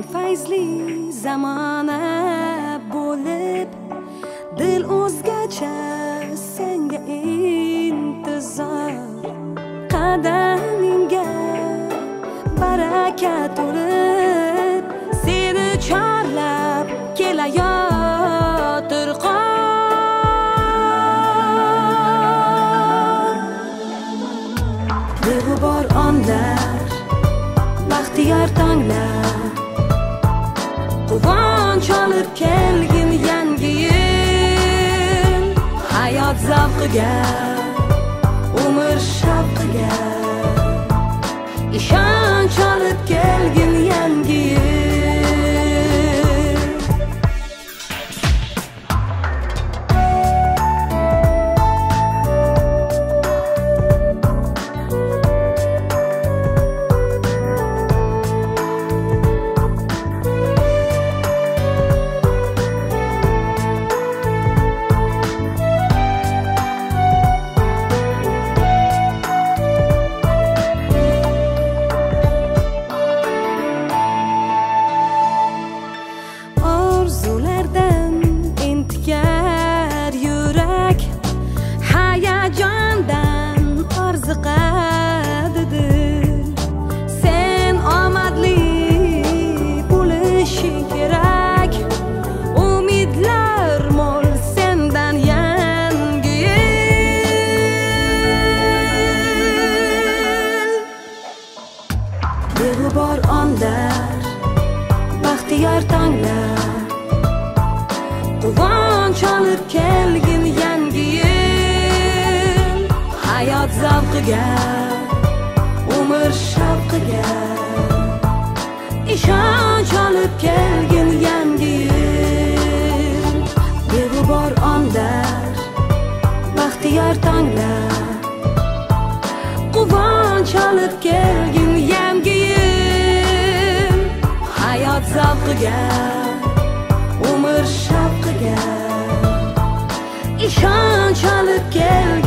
fayzli zamona bo'lib, dil o'zgacha senga intizor. Qadamingga baraka to'lib, seni chorlab kelayotir qor. Beg'ubor onlar, baxtiyor tonglar, quvonch olib kelgin yangi yil. Hayot zavqiga, umr shavqiga, ishonch olib kelgin yangi yil. Orzulardan intikar yurak, hayajondan orziqadi dil. Sen omadli bo'lishing kerak, umidlar mo'l sendan yangi yil. Beg'ubor onlar, baxtiyor tonglar, quvonch olib kelgin yangi yil. Hayot zavqiga, umr shavqiga, ishonch olib kelgin yangi yil. Beg'ubor onlar, baxtiyor tonglar, quvonch olib kelgin yangi yil. Hayot zavqiga, umr shavqiga, ishonch olib kelgin